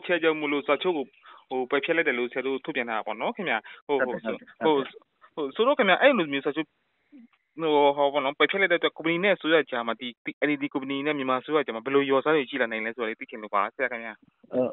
车就木路啥车白皮来的路车都突变下，喏，看没？所以看没？哎，路面啥车？no how no pe phele de company ne so ya jama di LED company ne myanmar so ya jama belo yo sa de ji la nain le so le ti khin lo ba sa kan ya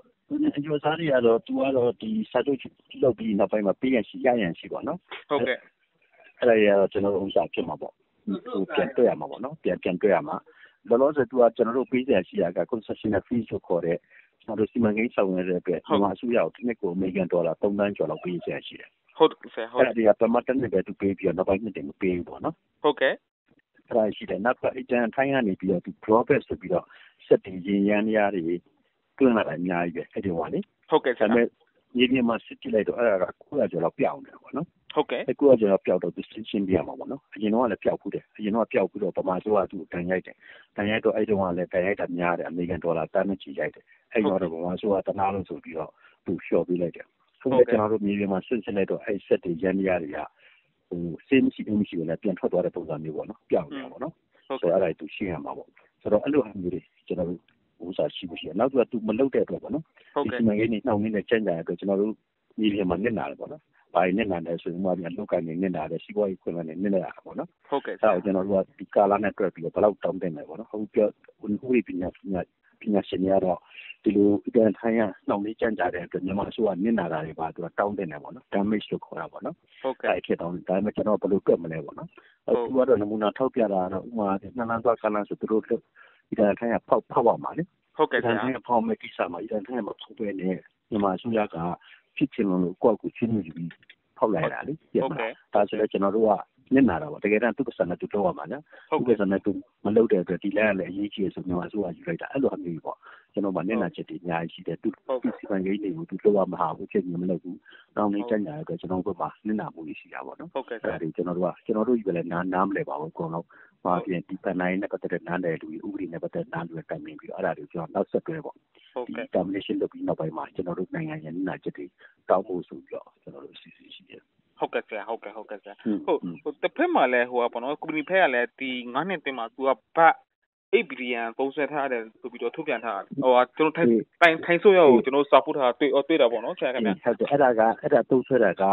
yo sa ri ya do tu a do di sa chu lo bi na pai ma pi yan si ya yan si ba no ဟုတ်ကဲ့အဲ့ဒါရကျွန်တော်တို့ဥစားဖြစ်မှာပေါ့ဟိုပြန်တွေ့ရမှာပေါ့နော်ပြန်တွေ့ရမှာလောလောဆယ်သူကကျွန်တော်တို့ပေးရရှိရက concessional fee ဆိုခေါ်တဲ့ကျွန်တော်တို့စီမံကိန်းဆောင်ရွက်တဲ့အတွက်မြန်မာအစိုးရကိုတစ်နှစ်ကိုအမေရိကန်ဒေါ်လာ3သန်းကျော်လောက်ပေးရရှိတယ်ဟုတ်ကဲ့ဟုတ်အဲ့ဒါကပမာတနဲ့ပဲသူပေးပြီးတော့နောက်ပိုင်းနှစ်တင်မပေးဘူးပေါ့နော်ဟုတ်ကဲ့အဲ့ဒါရှိတယ်နောက်ကအကြံထိုင်းကနေပြီးတော့သူ drawback ဆိုပြီးတော့စက်တင်ရင်ရန်ရတွေတွင်းလာတာအများကြီးပဲအဲ့ဒီဟောလေဟုတ်ကဲ့ဆရာဒါပေမဲ့ညီမမှာစစ်ကြည့်လိုက်တော့အဲ့ဒါက900ကျော်လောက်ပြောင်းတယ်ပေါ့နော်ဟုတ်ကဲ့ 900ကျော်လောက်ပြောင်းတော့သူရှင်းပြရမှာပေါ့နော်အရင်တော့လည်းပြောက်ဘူးတယ်အရင်တော့ပြောက်ပြီးတော့ပမာဆိုးကသူတန်ရိုက်တယ်တန်ရိုက်တော့အဲ့တုန်းကလည်းတန်ရိုက်တာများတယ်အမေရိကန်ဒေါ်လာတန်းနဲ့ချီရိုက်တယ်အဲ့တော့ပမာဆိုးကတနာလို့ဆိုပြီးတော့သူလျှော့ပေးလိုက်တယ်ဟုတ်ကဲ့ကျွန်တော်တို့မြေပြင်မှာစစ်လိုက်တော့အဲ့ဆက်တွေရန်ရတွေကဟိုစင်းမရှိဘူးမရှိဘူးလည်းပြန်ထွက်သွားတဲ့ပုံစံမျိုးပေါ့နော်ပြောင်းနေတာပေါ့နော်ဆိုတော့အဲ့ဒါသူရှင်းရမှာပေါ့ဆိုတော့အဲ့လိုအမျိုးတွေကျွန်တော်တို့ဥစားရှိမရှိနောက်သူမလုတ်တဲ့အတွက်ပေါ့နော်ဒီစီမံကိန်းနဲ့နှောင့်နှေးနဲ့ကျန်းကြတဲ့အတွက်ကျွန်တော်တို့မြေပြင်မှာနစ်နာတယ်ပေါ့နော်ဘာနဲ့နာတယ်ဆိုရင်မှပြန်လောက်ကနေနစ်နာတယ်စီးပွားရေးခွင့်နဲ့နစ်နာတာပေါ့နော်ဟုတ်ကဲ့အဲ့ဒါကျွန်တော်တို့ကဒီကာလာနဲ့တွက်ပြီးတော့ဘယ်လောက်တောင်းတင်မယ်ပေါ့နော်ဟုတ်ပြောဥပဒေပညာရှင်တွေကတော့ဒီလိုအပြန်ထိုင်းရနှောင့်နှေးကြမ်းကြတဲ့အတွက်မြန်မာအစိုးရနစ်နာတာတွေပါသူကတောင်းတင်တယ်ပေါ့နော် damage လို့ခေါ်တာပေါ့နော်ဟုတ်ကဲ့အဲ့ဖြစ်တော့ဒါပေမဲ့ကျွန်တော်ဘယ်လိုတွက်မလဲပေါ့နော်သူကတော့နမူနာထောက်ပြတာတော့ဥမာနှလန်းသွားကလန်းဆိုသူတို့ဒီတိုင်းထိုင်းရဖောက်ပါမှာလေဟုတ်ကဲ့ဆရာဖောက်မဲ့ကိစ္စမှာဒီတိုင်းထိုင်းမှာဖောက်ပဲနေမြန်မာအစိုးရကဖြစ်ချင်လို့ကိုယ့်ကိုချင်းနေပြီးဖောက်လိုက်တာလေဟုတ်ကဲ့ဒါဆိုလည်းကျွန်တော်တို့ကနစ်နာတာပေါ့တကယ်တမ်းသူ့ပစံနဲ့သူတော့ရမှာနော်သူ့ပစံနဲ့သူမလုပ်တဲ့အတွက်ဒီလည်းလည်းအရေးကြီးဆိုမြန်မာအစိုးရယူလိုက်တာအဲ့လိုအမျိုးပေါ့ကျွန်တော်မှနစ်နာချက်တွေအများကြီးရှိတယ်သူစီမံကိန်းတွေကိုသူလုပ်ရမှာဟာဘူးချက်မလုပ်ဘူးတောင်းနေကြညာအတွက်ကျွန်တော်တို့ကနစ်နာမှုရှိတာပေါ့နော်ဟုတ်ကဲ့အဲ့ဒါတွေကျွန်တော်တို့ကြီးပဲလည်းနားမလဲပါဘူးအကုန်လုံးပါပြင်ဒီပန်နိုင်နဲ့ပတ်သက်တဲ့နားတယ်လူဥပဒေနဲ့ပတ်သက်နားလူတိုင်ပင်ပြီးတော့အဲ့ဒါတွေကျွန်တော်နောက်ဆက်တွဲပေါ့ဟုတ်ကဲ့ termination လုပ်ပြီးနောက်ပိုင်းမှာကျွန်တော်တို့နိုင်ငံရဲ့နစ်နာချက်တွေတောင်းဖို့ဆိုပြီးတော့ကျွန်တော်တို့စီစဉ်ရှိတယ်ဟုတ်ကဲ့ဆရာဟုတ်ကဲ့ဆရာဟုတ်တစ်ဖက်မှာလည်းဟိုကပေါ့နော်ကွန်ပဏီဖက်ကလည်းဒီ9နှစ်တင်မှာသူကဘတ်8ဘီလီယံသုံးစွဲထားတယ်ဆိုပြီးတော့ထုတ်ပြန်ထားတယ်ဟိုကကျွန်တော်ထိုင်းဆိုရကိုကျွန်တော်စာပို့ထားတွေ့တာပေါ့နော်ဆရာခင်ဗျဟုတ်တယ်အဲ့ဒါသုံးစွဲတာက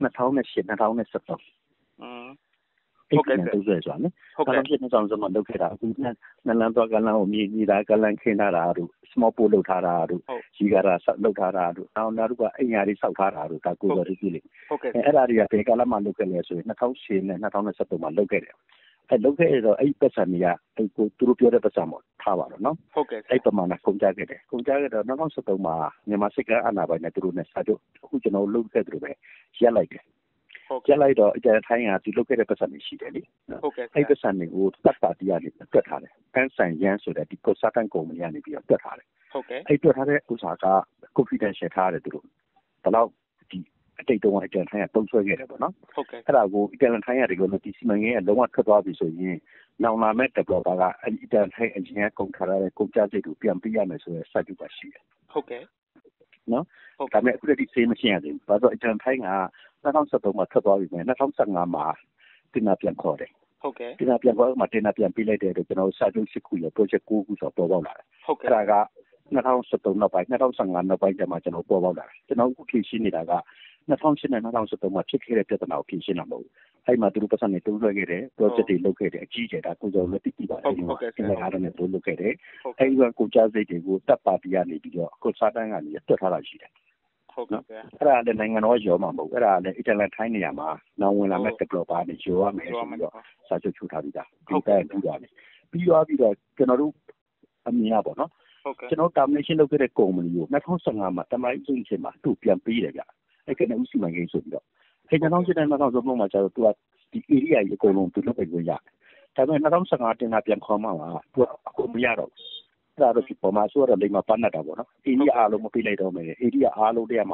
2008 2017ဟုတ်ကဲ့တူဆွဲဆိုတာနော်ဟုတ်ကဲ့ဖြစ်နေဆောင်စမလုပ်ခဲ့တာအခုနလန်းသွားကလန်းကိုမြေသားကလန်းခင်းထားတာတို့ small ပို့လုပ်ထားတာတို့ကြီးကားတာလုပ်ထားတာတို့နောက်တစ်ခုကအိမ်ယာတွေစောက်ထားတာတို့ဒါကိုယ်တော်တွေပြည်လေဟုတ်ကဲ့အဲ့ဒါတွေကဘယ်ကာလမှလုပ်ခဲ့လဲဆိုရင်2008နဲ့2017မှာလုပ်ခဲ့တယ်အဲ့လုပ်ခဲ့ရတော့အဲ့ပတ်စံတွေကအဲ့ကိုသူတို့ပြောတဲ့ပတ်စံပေါ့ထားပါတော့နော်ဟုတ်ကဲ့အဲ့ပမာဏကုန်ကြခဲ့တယ်ကုန်ကြခဲ့တော့2017မှာမြန်မာစစ်ကအာဏာပိုင်နဲ့သူတို့နဲ့စာချုပ်အခုကျွန်တော်လုပ်ခဲ့တယ်လို့ပဲရက်လိုက်တယ်ကျလိုက်တော့အကြံထိုင်းကဒီလုတ်ခဲ့တဲ့ပတ်စံတွေရှိတယ်လေဟုတ်ကဲ့အဲ့ပတ်စံတွေကိုတတ်ပါတီကနေတွက်ထားတယ်ပန်းဆိုင်ရန်ဆိုတဲ့ဒီ consultant ကုမ္ပဏီကနေပြီးတော့တွက်ထားတယ်ဟုတ်ကဲ့အဲ့တွက်ထားတဲ့ဥစ္စာက confidential ထားတယ်သူတို့ဘယ်တော့ဒီအတိတ်တုန်းကအကြံထိုင်းကတုံးဆွဲခဲ့တယ်ပေါ့နော်ဟုတ်ကဲ့အဲ့ဒါကိုအကြံထိုင်းရတယ်လို့ဒီစီမံကိန်းကလုံးဝထွက်သွားပြီဆိုရင်နောင်လာမဲ့ developer ကအဲ့ဒီအကြံထိုင်း engineer ကုန်ထားတဲ့ကုန်ကြစိတ်ကိုပြန်ပေးရမယ်ဆိုတဲ့စာချုပ်ပါရှိတယ်ဟုတ်ကဲ့နော်ဒါပေမဲ့အခုတည်းစေးမရှိရသေးဘူးဘာလို့အကြံထိုင်းက2017မှာထွက်သွားပြီမယ်2015မှာတင်နာပြန်ခေါ်တယ်ဟုတ်ကဲ့တင်နာပြန်ခေါ်မှတင်နာပြန်ပေးလိုက်တဲ့အတွက်ကျွန်တော်စာချုပ်8ခုရ project 9ခုဆိုပေါ်ပေါက်လာတယ်ဟုတ်ကဲ့အဲ့ဒါက2017နောက်ပိုင်း2015နောက်ပိုင်းကျမှကျွန်တော်ပေါ်ပေါက်လာတယ်ကျွန်တော်အခုဖြည့်ရှင်းနေတာက2008နဲ့2017မှာဖြစ်ခဲ့တဲ့ပြဿနာကိုဖြည့်ရှင်းတာမဟုတ်ဘူးအဲ့မှာသူတို့ပတ်စံတွေတုံးလွှဲခဲ့တယ် project တွေလုပ်ခဲ့တယ်အကြီးကျယ်ဒါကိုကြောင့်လည်းတိတိပါအဲ့ဒီမှာအားနဲ့တို့လုပ်ခဲ့တယ်အဲ့ဒီကကိုကြားစိတ်တွေကိုတပ်ပါတီကနေပြီးတော့ကိုစားတန်းကနေတွက်ထားတာရှိတယ်ဟုတ်ကဲ့အဲ့ဒါလည်းနိုင်ငံတော်ရောမှာမဟုတ်အဲ့ဒါလည်းအင်တာနက်ထိုင်းနေရာမှာနောင်ဝင်လာမဲ့ developer တွေရောရမယ်ဆိုပြီးတော့စာချုပ်ချုပ်ထားပြီးသားဒီတိုင်းပြီးသွားတယ်ပြီးတော့ကျွန်တော်တို့အမြင်ရပါတော့ဟုတ်ကဲ့ကျွန်တော် termination လုပ်ခဲ့တဲ့ကုမ္ပဏီကို2015မှာတမိုင်းချင်းချင်းမှာသူ့ပြန်ပေးတယ်ဗျအဲ့ကနေ့ဥစီမံကိန်းဆိုပြီးတော့အဲ့2008နဲ့2015မှာကျတော့သူကဒီ area ကြီးအကုန်လုံးသူလုပ်ပေးလို့ရတယ်ဒါပေမဲ့2015တင်တာပြန်ခေါ်မှမှာသူအခုမရတော့အဲ့ဒါတော့ဒီပေါ်မှာဆိုတော့လိမ္မာပန်းတာပေါ့နော် area အားလုံးမပေးလိုက်တော့မယ် area အားလုံးတည်းမှာ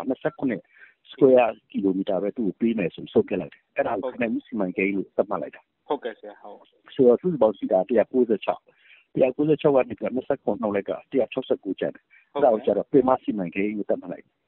29 square kilometer ပဲသူ့ကိုပေးမယ်ဆိုဆုံးပြလိုက်တယ်အဲ့ဒါကိုကနေစီမံကိန်းလို့သတ်မှတ်လိုက်တာဟုတ်ကဲ့ဆရာဟုတ်ဆိုတော့သူ့ဘောက်စီတာ196ကနေ29နှုတ်လိုက်က169ကျန်တယ်အဲ့ဒါကိုကျတော့ပေမစီမံကိန်းကိုသတ်မှတ်လိုက်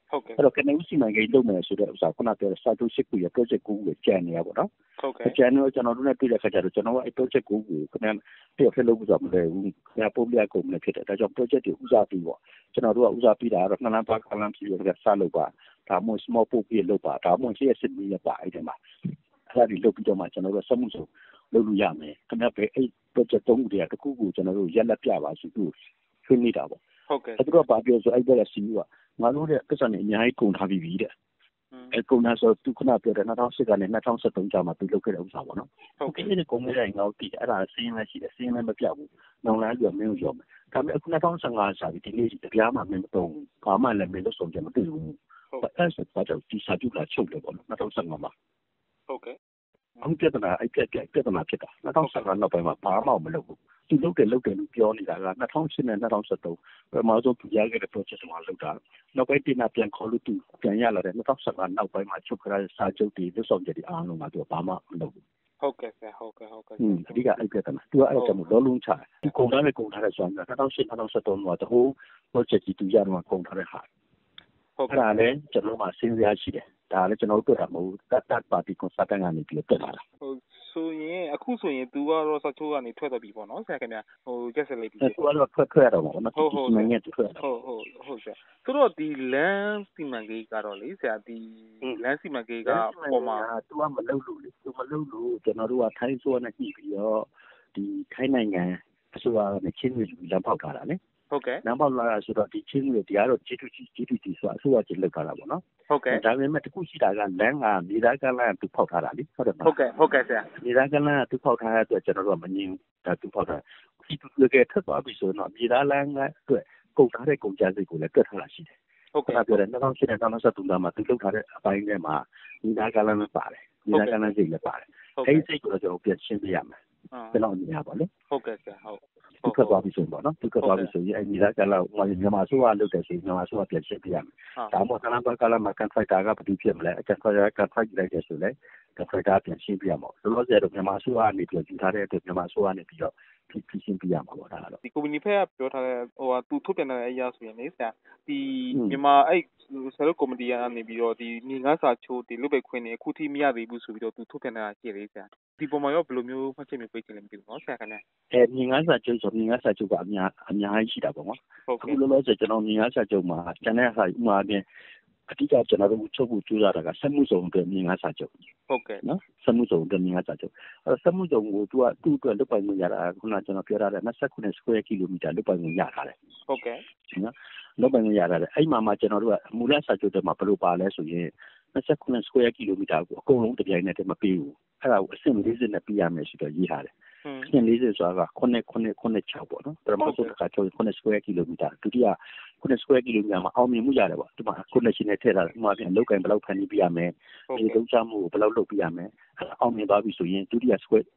ဟုတ်ကဲ့အဲ့တော့ကနေဦးစီမံကိန်းလုပ်မယ်ဆိုတဲ့ဥစ္စာခုနပြောတဲ့စာချုပ်8ခုရဲ့ project 9ခုကိုကြံနေရပါတော့ဟုတ်ကဲ့ကြံတော့ကျွန်တော်တို့နဲ့တွေ့တဲ့ခါကျတော့ကျွန်တော်ကအဲ့ project 9ခုကိုခဏတယောက်ထည့်လုပ်လို့ဆိုမလဲဘူးခင်ဗျာပုံပြကုန်နေဖြစ်တယ်ဒါကြောင့် project တွေဦးစားပြီးပေါ့ကျွန်တော်တို့ကဦးစားပြီးတာကတော့2လမ်းပါကလမ်းပြည့်ရတဲ့စလုပ်ပါဒါမှမဟုတ် small ပို့ပြီးလုပ်ပါဒါမှမဟုတ်ရှေ့စစ်ပြီးရပါအဲ့ဒီမှာအဲ့ဒီလုပ်ပြီးတော့မှကျွန်တော်တို့စမှုစုံလုပ်လို့ရမယ်ခင်ဗျာပဲအဲ့ project 3ခုတည်းကတစ်ခုခုကျွန်တော်တို့ရက်လက်ပြပါဆိုပြီးဆွေးနွေးတာပေါ့ဟုတ်ကဲ့အဲ့တော့ဘာပြောဆိုအဲ့ဘက်က CEO ကငါတို့တဲ့ပတ်စံနေအများကြီးကုန်ထားပြီးပြီတဲ့အဲ့ကုန်ထားဆိုသူခုနပြောတဲ့2008ကနေ2013ကြာမှသူလုပ်ခဲ့တဲ့ဥစ္စာပေါ့နော်ဟုတ်ကဲ့ဒီကုန်နေတဲ့ငေါ့တီအဲ့ဒါစီးရင်လည်းရှိတယ်စီးရင်လည်းမပြောက်ဘူးနောင်လာပြီးမင်းရောမယ်ဒါပေမဲ့အခု2015စာပြီးဒီနေ့ဒီကြားမှာမင်းမတုံးဘာမှလည်းမင်းလို့ဆုံးကြမသိဘူးဟုတ်အဲ့ဆိုတော့ဒီစာချုပ်လာချုပ်တယ်ပေါ့နော်2015မှာဟုတ်ကဲ့အခုပြဿနာအဲ့ပြဿနာဖြစ်တာ2015နောက်ပိုင်းမှာဘာမှမလုပ်ဘူးသူလုပ်တယ်လို့ပြောနေတာက2008နဲ့2013ပထမဆုံးသူရခဲ့တဲ့ project မှာလုပ်တာနောက်ပိုင်းတင်တာပြန်ခေါ်လို့သူပြန်ရလာတယ်2015နောက်ပိုင်းမှာချုပ်ခရတဲ့စာချုပ်တွေလွတ်ဆောင်ချက်တွေအားလုံးကသူဘာမှမလုပ်ဘူးဟုတ်ကဲ့ဆရာဟုတ်ကဲ့အဓိကအဲ့ပြဿနာသူကအဲ့ဒါမျိုးလောလုံးချတယ်ဒီကုန်ထားတဲ့ဆိုရင်2008 2013မှာတဟို project ကြီးသူရတော့ကုန်ထားတဲ့ဟာဟုတ်ကဲ့လည်းကျွန်တော်မှစဉ်းစားရှိတယ်ဒါလည်းကျွန်တော်တို့တွေ့တာမဟုတ်တတ်ပါတီကွန်ဆာတန်ကနေပြီးတက်လာတာဟုတ်ဆိုရင်အခုဆိုရင် तू ကတော့စာချုပ်ကနေထွက်သွားပြီပေါ့နော်ဆရာခင်ဗျရက်စလေးပြီး तू ကတော့ထွက်ရတော့မှာနော်ဟုတ်စီမံကိန်းထွက်ဟုတ်ဆရာဆိုတော့ဒီလမ်းစီမံကိန်းကတော့လေဆရာဒီလမ်းစီမံကိန်းကပေါ်မှာ तू ကမလုပ်လို့လေ तू မလုပ်လို့ကျွန်တော်တို့ကထိုင်းဆိုးနဲ့ညှိပြီးတော့ဒီထိုင်းနိုင်ငံအစိုးရနဲ့ချင်းတွေလမ်းပေါက်ထားတာလေဟုတ်ကဲ့လမ်းပေါက်လာတာဆိုတော့ဒီချင်းတွေတရားတော့ G2G ဆိုတာအစိုးရကြီးလောက်ထားတာပေါ့နော်ဟုတ်ကဲ့ဒါပေမဲ့တခုရှိတာကလမ်းကမြေသားကလမ်းသူဖောက်ထားတာလေဟုတ်တယ်မလားဟုတ်ကဲ့ဆရာမြေသားကလမ်းသူဖောက်ထားတဲ့အတွက်ကျွန်တော်တို့ကမငြင်းဒါသူဖောက်ထားဒီသူကထပ်သွားပြီဆိုတော့မြေသားလမ်းကအတွက်ကုန်ထားတဲ့ကုန်ကျစရိတ်ကိုလည်းတွက်ထားတာရှိတယ်ဟုတ်ကဲ့ပြောတယ်2008နဲ့2013မှာသူလုပ်ထားတဲ့အပိုင်းထဲမှာမြေသားကလမ်းလည်းပါတယ်မြေသားကလမ်းစိတ်လည်းပါတယ်အဲဒီစိတ်ကိုကျွန်တော်ပြန်ရှင်းပြရမယ်ကျွန်တော်အမြင်ပါလေဟုတ်ကဲ့ဆရာဟုတ်သူကသွားပြီဆိုတော့နော်သူကသွားပြီဆိုရင်အဲ့ဒီကလည်းမြန်မာဆိုကလုပ်တယ်ဆိုရင်မြန်မာဆိုကပြန်ရှင်းပြရမယ်ဒါမှမဟုတ်ကလမ်းကလမ်းမှာကန်ဖိုက်တာကဘယ်သူဖြစ်မလဲကန်ဖိုက်တာလိုက်တယ်ဆိုလဲကန်ဖိုက်တာပြန်ရှင်းပြရမှာလောလောဆယ်တော့မြန်မာဆိုကနေပြီးယူထားတဲ့အတွက်မြန်မာဆိုကနေပြီးတော့ဖြည့်ရှင်းပြရမှာပေါ့ဒါကတော့ဒီ community ဖက်ကပြောထားတဲ့သူထုတ်ပြန်တဲ့အရာဆိုရင်လေဆရာဒီမြန်မာအဲ့ဆရာတို့ community ကနေပြီးတော့ဒီညီငန်းစာချိုးဒီလုတ်ပိတ်ခွင့်နေအခုထိမရသေးဘူးဆိုပြီးတော့သူထုတ်ပြန်တာရှိတယ်ဆရာဒီပုံမှာရောဘယ်လိုမျိုးမှတ်ချက်မျိုးပေးချင်လဲမသိဘူးနော်ဆရာခင်ဗျညီငန်းစာချုပ်ဆိုညီငန်းစာချုပ်ကအများကြီးရှိတာပေါ့နော်အခုလောလောဆယ်ကျွန်တော်ညီငန်းစာချုပ်မှာကျန်တဲ့ဟာဥမာအပြင်အဓိကကျွန်တော်တို့ချုပ်ဖို့ကြိုးစားတာကစက်မှုစုံအတွက်ညီငန်းစာချုပ်ဟုတ်ကဲ့နော်စက်မှုစုံအတွက်ညီငန်းစာချုပ်စက်မှုစုံကိုသူ့အတွက်လွတ်ပိုင်ခွင့်ရတာခုနကျွန်တော်ပြောထားတဲ့29 square kilometer လွတ်ပိုင်ခွင့်ရထားတယ်ဟုတ်ကဲ့နော်လွတ်ပိုင်ခွင့်ရထားတယ်အဲ့မှာကျွန်တော်တို့ကမူလစာချုပ်တွေမှာဘယ်လိုပါလဲဆိုရင်29 square kilometer ကိုအကုန်လုံးတစ်ပြိုင်နက်တည်းမပေးဘူးအဲ့ဒါကိုအဆင့်40နဲ့ပြရမယ်ဆိုတော့ရေးထားတယ်အဆင့်40ဆိုတာက9.6ပေါ့နော်ပထမဆုံးတစ်ခါချုပ်9 square kilometer ဒုတိယ9 square kilometer မှာအောင်မြင်မှုရတယ်ပေါ့ဒီမှာ connection နဲ့ထည့်ထားတယ်ဥပမာပြန်လောက်ကန်ဘယ်လောက်ဖန်တီးပြရမယ်ဒီသုံးချမှုကိုဘယ်လောက်လုပ်ပြရမယ်အောင်မြင်သွားပြီဆိုရင်ဒုတိယ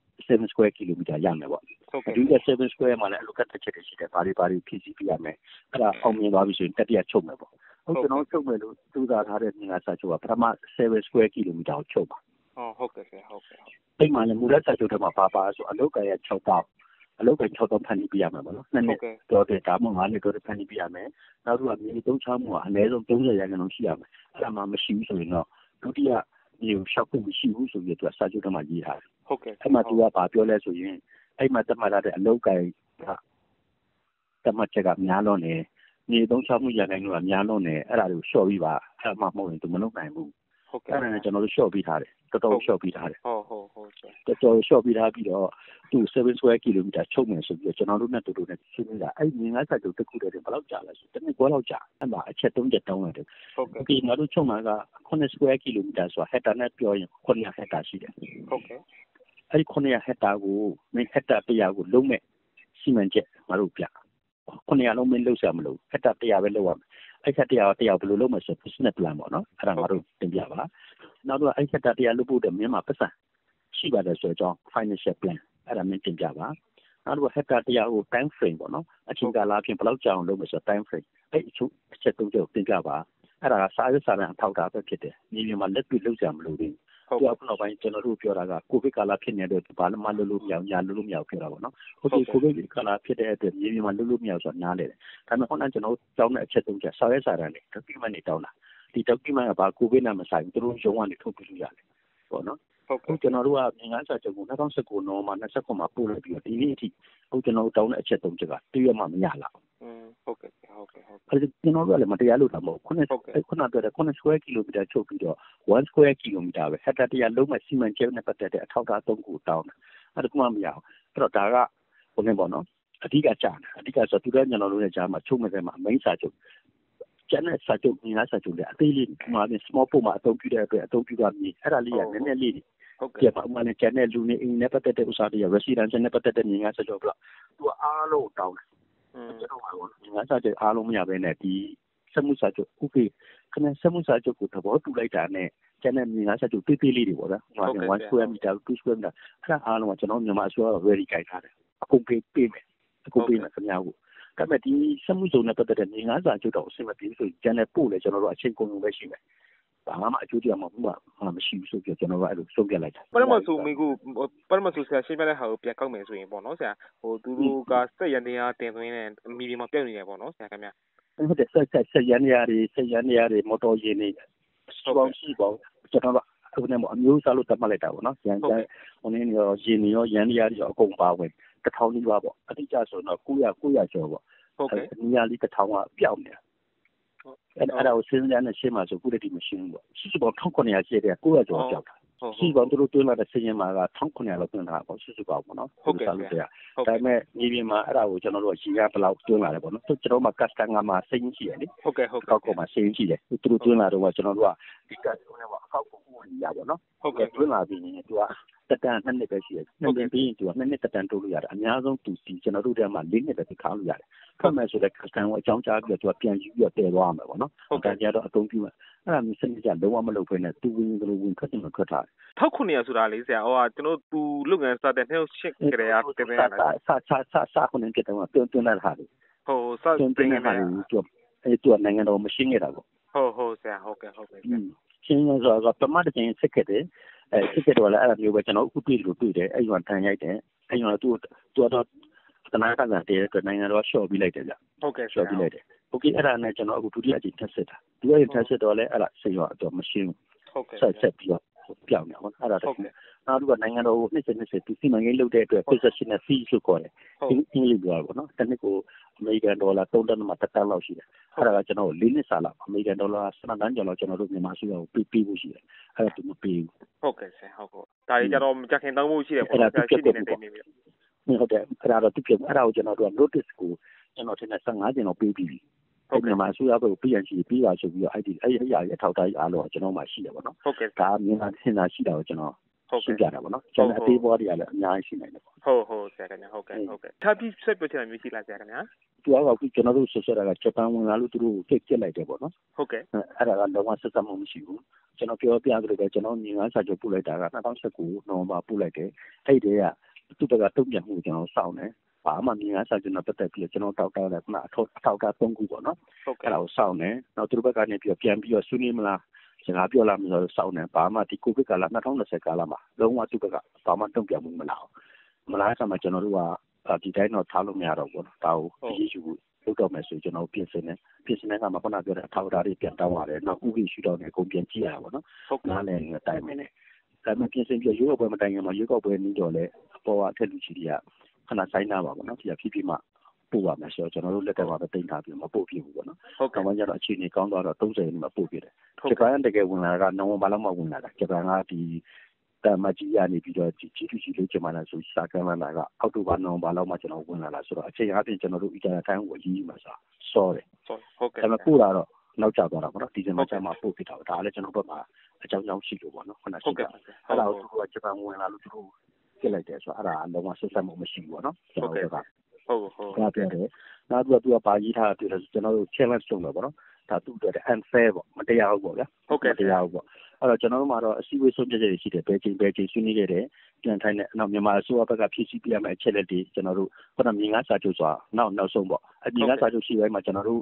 7 square kilometer ရမယ်ပေါ့ဒုတိယ7 square မှာလည်းအလုပ်ကတက်ချက်တွေရှိတယ်ဘာတွေဖြည့်ဆည်းပြရမယ်အဲ့ဒါအောင်မြင်သွားပြီဆိုရင်တတိယချုပ်မယ်ပေါ့ဟုတ်ကျွန်တော်ချုပ်မယ်လို့သူသားထားတဲ့ငါစာချုပ်ကပထမ7 square kilometer ကိုချုပ်ပါဟုတ်ကဲ့ဆရာဟုတ်ကဲ့အဲ့မှာလည်းမူလစာချုပ်ထဲမှာပါဆိုအလုပ်ကရ6တောက်အလုပ်က6တောက်ဖန်တီးပြရမှာပေါ့နော်နှစ်နှစ်တော့တဲ့ဒါမှ9နှစ်တော့ဖန်တီးပြရမယ်နောက်တစ်ခုကမြေသုံးချမှုကအနည်းဆုံး30ရာခိုင်နှုန်းရှိရမယ်အဲ့ဒါမှမရှိဘူးဆိုရင်တော့ဒုတိယမြေရှောက်ဖို့မရှိဘူးဆိုပြီးတော့စာချုပ်ထဲမှာရေးထားတယ်ဟုတ်ကဲ့အဲ့မှာသူကဘာပြောလဲဆိုရင်အဲ့မှာတတ်မှတ်ထားတဲ့အလုပ်ကတတ်မှတ်ချက်ကများလွန်းနေမြေသုံးချမှုရာခိုင်နှုန်းကများလွန်းနေအဲ့ဒါတွေကိုလျှော့ပြီးပါအဲ့မှမဟုတ်ရင်သူမလုပ်နိုင်ဘူးဟုတ်ကဲ့အဲ့ဒါနဲ့ကျွန်တော်တို့လျှော့ပြီးထားတယ်တော်တော်လျှော့ပြီးထားတယ်ဟုတ်ဆရာတော်တော်လျှော့ပြီးထားပြီးတော့သူ7 square kilometer ချုပ်မယ်ဆိုပြီးတော့ကျွန်တော်တို့နဲ့တူတူနဲ့ရှင်းနေတာအဲ့ဒီငါးစာချုပ်တစ်ခုတည်းဘယ်လောက်ကြာလဲဆိုတနည်းခွဲလောက်ကြာအဲ့မှာအချက်3ချက်တောင်းရတယ်ဟုတ်ကဲ့ဒီငါတို့ချုပ်မှာက9 square kilometer ဆိုတာ hectare နဲ့ပြောရင်900 hectare ရှိတယ်ဟုတ်ကဲ့အဲ့ဒီ900 hectare ကိုမင်း hectare 100ကိုလုံးမဲ့စီမံချက်ငါတို့ပြ900လုံးမင်းလုံးဆရာမလို့ hectare 100ပဲလုံးရမယ်အဲ့ချက်100ဘယ်လိုလုပ်မလဲဆို business plan ပေါ့နော်အဲ့ဒါငါတို့တင်ပြပါနောက်တော့အဲ့ချက်100လုပ်ဖို့အတွက်မြန်မာပတ်စံရှိပါတယ်ဆိုတော့ financial plan အဲ့ဒါမင်းတင်ပြပါနောက်တော့ hectare 100ကို time frame ပေါ့နော်အချိန်ကာလအပြင်ဘယ်လောက်ကြာအောင်လုပ်မလဲဆိုတော့ time frame အဲ့အချက်3ချက်ကိုတင်ပြပါအဲ့ဒါကစာရွက်စာတမ်းအထောက်အထားပဲဖြစ်တယ်ညီညီမှာလက်တွေ့လုပ်ကြမလို့ဘူးဟုတ်ကဲ့နောက်ပိုင်းကျွန်တော်တို့ပြောတာကကိုဗစ်ကာလဖြစ်နေတဲ့အတွက်ဘာမှလုပ်လို့မရညာလုပ်လို့မရပြောတာပေါ့နော်ဟုတ်ကဲ့ကိုဗစ်ကာလဖြစ်တဲ့အတွက်ညီညီမှာလုပ်လို့မရဆိုတာနားလေတယ်ဒါပေမဲ့ခုနကကျွန်တော်ကြောင်းတဲ့အချက်3ချက်စာရွက်စာတမ်းတွေ document တွေတောင်းတာဒီ document ကဘာကိုဗစ်နဲ့မဆိုင်ဘူးသူတို့ရုံးကနေထုတ်ပြလို့ရတယ်ပေါ့နော်ဟုတ်ကျွန်တော်တို့ကငါးစာချုပ်ကို2019နိုဝင်ဘာ29မှာပို့လိုက်ပြီးတော့ဒီနေ့အထိဟုတ်ကျွန်တော်တို့တောင်းတဲ့အချက်3ချက်ကတည့်ရမှမရလောက်ဟုတ်ကဲ့ကျွန်တော်တို့ကလည်းမတရားလို့တာမဟုတ်ခုနပြောတဲ့9 square kilometer ချုပ်ပြီးတော့1 square kilometer ပဲဟက်တာတရားလုံးမဲ့စီမံချက်နဲ့ပတ်သက်တဲ့အထောက်အထား3ခုတောင်းတယ်အဲ့ဒါကမှမရအောင်အဲ့တော့ဒါကဘယ်နဲ့ပေါ့နော်အဓိကကြားတယ်အဓိကဆိုသူတို့ကျွန်တော်တို့ရဲ့ကြားမှာချုပ်မဲ့တဲ့မှာ main စာချုပ်ကျန်တဲ့စာချုပ်ငါးစာချုပ်တွေအသေးလေးဒီမှာ small ပုံမှာအသုံးပြုတဲ့အတွက်အသုံးပြုတာမျိုးအဲ့ဒါလေးကနည်းနည်းလေးပြပါမှလည်းကျန်တဲ့လူနေအိမ်နဲ့ပတ်သက်တဲ့ဥစ္စာတွေ residential နဲ့ပတ်သက်တဲ့ငါးစာချုပ်ကသူကအားလုံးတောင်းတယ်ကျွန်တော်ကငါးစာချုပ်အားလုံးမရဘဲနဲ့ဒီစက်မှုစာချုပ်ဥပဒေခဏစက်မှုစာချုပ်ကိုသဘောတူလိုက်တာနဲ့ကျန်တဲ့ငါးစာချုပ်ပေးပေးလေးတွေပေါ့ဗျာ1 square meter 2 square meter အဲ့ဒါအားလုံးကကျွန်တော်မြန်မာအစိုးရက ready ကြိုက်ထားတယ်အကုန်ပေးမယ်ခင်ဗျားကိုဒါပေမဲ့ဒီစက်မှုစုံနဲ့ပတ်သက်တဲ့ငါးစာချုပ်တော့အဆင်မပြေဘူးဆိုကျန်တဲ့ပို့လေကျွန်တော်တို့အချိန်ကုန်လုံးပဲရှိမယ်ဘာမှအကျိုးတရားမှမရှိဘူးဆိုပြီးကျွန်တော်ကအဲ့လိုဆုံးဖြတ်လိုက်တာပထမဆိုမိကိုပထမဆိုဆရာရှင်းပြတဲ့ဟာကိုပြန်ကောက်မယ်ဆိုရင်ပေါ့နော်ဆရာသူတို့ကစက်ရန်တရားတင်သွင်းတဲ့မီဒီမှာပြတ်နေတယ်ပေါ့နော်ဆရာခင်ဗျာဟုတ်တယ်စက်ရန်တရားတွေမော်တော်ယာဉ်တွေရှိပေါင်းကျွန်တော်ကအခုနဲ့အမျိုးစားလို့တတ်မှတ်လိုက်တာပေါ့နော်ရန်တရားဟိုနေရောယာဉ်တွေရောရန်တရားတွေရောအကုန်ပါဝင်1000နီးပါးပေါ့အတိအကျဆိုတော့900ကျော်ပေါ့ဟုတ်ကဲ့နေရာလေး1000ကပျောက်နေတာအဲ့ဒါကိုစဉ်းစားနေရှင်းမှာဆိုခုတည်းဒီမရှင်းဘူးပေါ့စုစုပေါင်း1900ရှိတဲ့900ကျော်ပျောက်တာစုစုပေါင်းသူတို့တွင်းလာတဲ့စည်ရင်မှာက1900လောက်တွင်းလာပေါ့စုစုပေါင်းပေါ့နော်ဟုတ်ကဲ့ဒါပေမဲ့မြေပြင်မှာအဲ့ဒါကိုကျွန်တော်တို့ရှင်းရဘယ်လောက်တွင်းလာတယ်ပေါ့နော်သူကျွန်တော်မှာ customer မှာစိတ်ရှိရလေဟုတ်ကဲ့ကောက်မှာစိတ်ရှိတယ်သူတို့တွင်းလာတော့ကျွန်တော်တို့ကဒီကတွင်းနဲ့ပေါ့အကောက်ကိုရပါတော့ဟုတ်ကဲ့တွင်းလာပြီးရင်သူကတက်တန်2နှစ်ပဲရှိတယ်2နှစ်ပြီးရင်သူက2နှစ်တက်တန်တိုးလို့ရတယ်အများဆုံးသူစီကျွန်တော်တို့ထဲမှာ4နှစ်ပဲခါလို့ရတယ်ဖတ်မယ်ဆိုတဲ့ customer ကိုအကြောင်းကြားပြီးတော့သူကပြန်ယူပြီးတော့တည်သွားမှာပေါ့နော်ဟုတ်ကဲ့ကြတော့အသုံးပြုမယ်အဲ့ဒါမျိုးစနစ်ကြလုံးဝမလုပ်ဘဲနဲ့သူဝင်ကလေးဝင်ခတ်တယ်ခတ်ထားတယ် 1900ဆိုတာလေဆရာကျွန်တော်သူလုပ်ငန်းစတဲ့နှုတ်ရှစ်ကြရတဲ့ပဲစာခုနှစ်ပြတယ်မှာတွန်းလာတာလေစတင်နေတာသူနိုင်ငံတော်မရှင်းခဲ့တာပေါ့ဟုတ်ဆရာဟုတ်ကဲ့ရှင်းရဆိုတော့ပမာတချင်းစစ်ခဲ့တယ်စစ်ခဲ့တော့လည်းအဲ့ဒါမျိုးပဲကျွန်တော်အခုတွေ့လို့တွေ့တယ်အဲ့ရွာတန်ရိုက်တယ်အဲ့ရွာသူတော့တနာကတဲ့အတွက်နိုင်ငံတော်ရှော့ပြီးလိုက်တယ်ဗျဟုတ်ကဲ့ရှော့ပြီးလိုက်တယ်โอเคအဲ့ဒါနဲ့ကျွန်တော်အခုဒုတိယအကြိမ်ထပ်စစ်တာဒုတိယထပ်စစ်တော့လည်းအဲ့ဒါစိတ်ရောတော့မရှင်းဟုတ်ကဲ့ဆက်ပြီးတော့ပြောင်းနေအောင်အဲ့ဒါတော့နောက်တစ်ခုနိုင်ငံတော်ကို2020သူစီမံကိန်းလုပ်တဲ့အတွက် possession fee လို့ခေါ်တယ်အင်္ဂလိပ်ပြောတာပေါ့နော်တစ်နှစ်ကိုအမေရိကန်ဒေါ်လာ3.1 တန်းလောက်ရှိတယ်အဲ့ဒါကကျွန်တော်4နှစ်စာလောက်အမေရိကန်ဒေါ်လာ7တန်းကျော်လောက်ကျွန်တော်တို့မြန်မာစုကိုပေးဖို့ရှိတယ်အဲ့ဒါသူမပေးဘူးဟုတ်ကဲ့ဆရာဟုတ်ဒါကြီးကြတော့မကြခင်တောင်းဖို့ရှိတယ်ပေါ့ဆရာရှင်းနေတဲ့နေပြီဟုတ်တယ်အဲ့ဒါတော့သူပြအဲ့ဒါကိုကျွန်တော်တို့က notice ကိုကျွန်တော်ထင်တယ်15ကျင်တော့ပေးပြီးပြီဟုတ်ကဲ့မှာအစိုးရဘက်ကပြန်ရှိပြီးပါဆိုပြီးတော့အဲ့ဒီအရာရဲ့အထောက်အထားအားလုံးကျွန်တော်မှရှိတယ်ပေါ့နော်ဟုတ်ကဲ့ဒါမြန်မာစင်တာရှိတာကိုကျွန်တော်ရှင်းပြတာပေါ့နော်ကျွန်တော်အသေးပေါ်တွေကလည်းအများကြီးရှိနိုင်တယ်ပေါ့ဟုတ်ဆရာခင်ဗျဟုတ်ကဲ့ထားပြီးဆက်ပြချင်တာမျိုးရှိလားဆရာခင်ဗျသူကကျွန်တော်တို့ဆက်ဆက်တာကဂျပန်ဝင်လာလို့သူတို့ကိုကြက်လိုက်တယ်ပေါ့နော်ဟုတ်ကဲ့အဲ့ဒါကတော့ဆက်ဆက်မှုမရှိဘူးကျွန်တော်ပြောပြသလိုပဲကျွန်တော်ညီငန်းစာချုပ်ပို့လိုက်တာက2019နိုဝင်ဘာပို့လိုက်တယ်အဲ့ဒီကသူ့ဘက်ကတုံ့ပြန်မှုကျွန်တော်စောင့်တယ်ဘာမှမြင်ရစာကျွန်တော်ပတ်သက်ပြီးကျွန်တော်တောက်တောက်တယ်ခုနအထောက်အထား3ခုပေါ့နော်အဲ့ဒါကိုစောင့်တယ်နောက်သူတို့ဘက်ကနေပြီးပြန်ပြီးတော့ဆွေးနွေးမလားစကားပြောလာမျိုးစောင့်တယ်ဘာမှဒီကိုဗစ်ကာလ2020ကာလမှာလုံးဝသူ့ဘက်ကဘာမှတုံ့ပြန်မှုမလာဆမှာကျွန်တော်တို့ကဒီတိုင်းတော့ထားလို့မရတော့ဘူးဒါကိုအရေးယူလုပ်တော့မယ်ဆိုကျွန်တော်ပြင်ဆင်တဲ့ကမှခုနပြောတဲ့အထောက်အထားတွေပြန်တောင်းရတယ်နောက်ဥပဒေရှိတော့နေအကုန်ပြန်ကြည့်ရတာပေါ့နော်နားလည်နေတဲ့အတိုင်းပဲနဲ့ဒါမှပြင်ဆင်ပြီးရွေးကောက်ပွဲမတိုင်ခင်မှာရွေးကောက်ပွဲနေတော့လေအပေါ်ကအထက်လူကြီးတွေကခဏဆိုင်နာပါပေါ့နော်ဒီကဖြည်းမှပို့ပါမယ်ဆိုတော့ကျွန်တော်တို့လက်ထက်မှာပဲတင်ထားပြီးမပို့ပြဘူးပေါ့နော်ဟုတ်ကဲ့။ကျတော့အခြေအနေကောင်းသွားတော့30ရက်မှာပို့ပြတယ်။ဂျပန်တကယ်ဝင်လာတာကနိုဝင်ဘာလမှာဝင်လာတာဂျပန်ကဒီတာမကြီးရနေပြီးတော့ဒီကြီးလို့ကျမလာဆိုစာကမ်းလာကအောက်တိုဘာနိုဝင်ဘာလောက်မှကျွန်တော်ဝင်လာတာဆိုတော့အချိန်အားဖြင့်ကျွန်တော်တို့အီတာတိုင်းကိုအရေးမှာစောတယ်ဟုတ်ကဲ့ဒါပေမဲ့ပို့လာတော့နောက်ကျသွားတာပေါ့နော်ဒီဇင်ဘာကျမှပို့ပြတာဒါလည်းကျွန်တော်တို့ကအကြောင်းရှိလို့ပေါ့နော်ခုနကဟုတ်ကဲ့အဲ့ဒါကိုသူကဂျပန်ဝင်လာလို့သူတို့ပြလိုက်တယ်ဆိုတော့အဲ့ဒါလုံးဝဆက်ဆက်မှုမရှိဘူးပေါ့နော်ဟုတ်ကဲ့ဟုတ်ဒါပြတယ်နောက်သူကပါကြီးထားတယ်ကျွန်တော်တို့ challenge လုပ်မယ်ပေါ့နော်ဒါသူ့အတွက် unfair ပေါ့မတရားဘူးပေါ့ဗျာဟုတ်ကဲ့တရားဘူးပေါ့အဲ့တော့ကျွန်တော်တို့မှာတော့အစည်းအဝေးဆုံးဖြတ်ချက်တွေရှိတယ်ဘယ်ချိန်ဆွေးနွေးခဲ့တယ်ပြန်ထိုင်တဲ့နောက်မြန်မာအစိုးရဘက်ကဖြည့်ဆည်းပြရမယ့်အချက်လက်တွေကျွန်တော်တို့ခုနမြင်ငါစာချုပ်ဆိုတာနောက်ဆုံးပေါ့အမြင်ငါစာချုပ်ရှိပိုင်းမှာကျွန်တော်တို့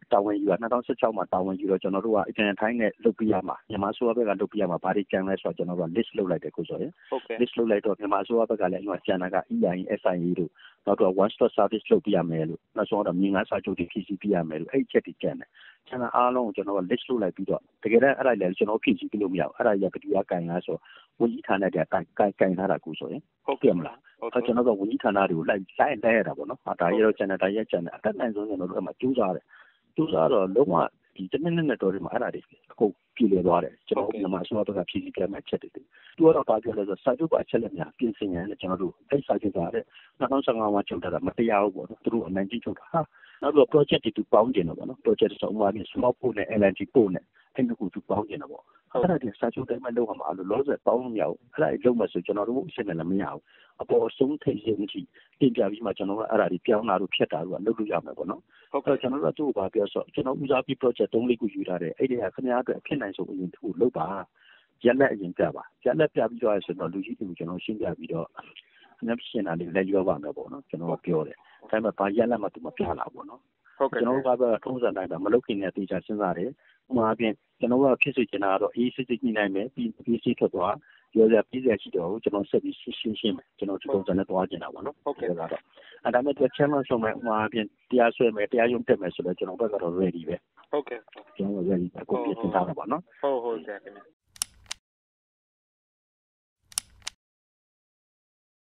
တာဝန်ယူတာ2016မှာတာဝန်ယူတော့ကျွန်တော်တို့ကအင်ထိုင်းနဲ့လုပ်ပြရမှာမြန်မာဆိုဘက်ကလုပ်ပြရမှာဘာတွေကြံလဲဆိုတော့ကျွန်တော်တို့ list လုပ်လိုက်တယ်ကိုဆိုရင် list လုပ်လိုက်တော့မြန်မာဆိုဘက်ကလည်းကျန်တာက EIN SIA တို့နောက်တော့ one stop service လုပ်ပြရမယ်လို့နောက်ဆုံးတော့မြေငါစာချုပ်တွေဖြည့်ဆည်းပြရမယ်လို့အဲ့ချက်တွေကြံတယ်ကျန်တာအားလုံးကိုကျွန်တော်က list လုပ်လိုက်ပြီးတော့တကယ်တမ်းအဲ့ဒါလည်းကျွန်တော်ဖြည့်ဆည်းပြလို့မရဘူးအဲ့ဒါကြီးကဘယ်သူကကင်လားဆိုဝန်ကြီးဌာနတွေကကင်ထားတာကိုဆိုရင်ဟုတ်ကဲ့မလားကျွန်တော်ကဝန်ကြီးဌာနတွေကိုလိုက်ရတာပေါ့နော်ဒါရတော့ကျန်တယ်ဒါရကျန်တယ်အတက်နိုင်ဆုံးကျွန်တော်တို့အမှကျူးစားတယ်ကျူးစားတော့လုံးဝဒီတနည်းနဲ့တော်တွေမှာအဲ့ဒါတွေအခုပြည်လည်သွားတယ်ကျွန်တော်မြန်မာဆိုတော့ကဖြည့်ဆည်းပြမှချက်တွေသူကတော့ပါပြလဲဆိုစာချုပ်ကအချက်လက်များပြင်ဆင်ရတဲ့ကျွန်တော်တို့အဲ့စာချုပ်ကလည်း2015မှာချုပ်တာမတရားဘူးပေါ့နော်သူတို့အနိုင်ကြီးချုပ်တာနောက်တော့ project တွေသူပေါင်းကျင်တော့ပေါ့နော် project ဆိုဥပမာပြီး small ပို့နဲ့ LNG ပို့နဲ့အဲ့လိုကိုသူပေါင်းကျင်တော့ပေါ့အဲ့ဒါတွေစာချုပ်တိုင်းမှာလုပ်မှာလို့လောဆယ်ပေါင်းလို့မရဘူးအဲ့ဒါတွေလုပ်မှဆိုကျွန်တော်တို့အစ်နဲ့လည်းမရဘူးအပေါ်ဆုံးထိပ်ရင်းကြီးတင်ပြပြီးမှကျွန်တော်ကအဲ့ဒါတွေပြောင်းတာတို့ဖြတ်တာတို့ကလုပ်လို့ရမယ်ပေါ့နော်ဟုတ်ကဲ့ကျွန်တော်တို့သူ့ကိုပါပြောဆိုကျွန်တော်ဦးစားပြီး project 3-4ခုယူထားတယ်အဲ့ဒီကခင်ဗျားအတွက်ဖြစ်နိုင်ဆုံးအရင်တစ်ခုလုပ်ပါရက်လက်အရင်ပြပါရက်လက်ပြပြီးတော့ဆိုတော့လူကြီးတွေကိုကျွန်တော်ရှင်းပြပြီးတော့ညပ်ရှင်းတာလေးလည်းပြောပါမယ်ပေါ့နော်ကျွန်တော်ပြောတယ်ဒါပေမဲ့ဘာရက်လက်မှသူမပြလာပေါ့နော်ဟုတ်ကဲ့ကျွန်တော်ကတော့ထုံးစံတိုင်းတော့မလုပ်ခင်နဲ့တေချာစဉ်းစားတယ်ဥပမာအပြင်ကျွန်တော်ကဖြစ်စေချင်တာကတော့အေးစစ်စစ်ညှိနှိုင်းမယ်ပြီးစီးထွက်သွားရောရပြီးရရှိတော့ကျွန်တော်ဆက်ပြီးရှင်းမယ်ကျွန်တော်ဒီပုံစံနဲ့သွားကျင်တာပေါ့နော်ဟုတ်ကဲ့ဒါတော့အဲ့ဒါမဲ့ချမ်းမဆုံးမဲ့ဥပမာအပြင်တရားဆွဲမယ်တရားရုံးတက်မယ်ဆိုတော့ကျွန်တော်ဘက်ကတော့ ready ပဲဟုတ်ကဲ့ကျွန်တော် ready ပဲကိုပြင်ဆင်ထားတာပေါ့နော်ဟုတ်ကဲ့ခင်ဗျ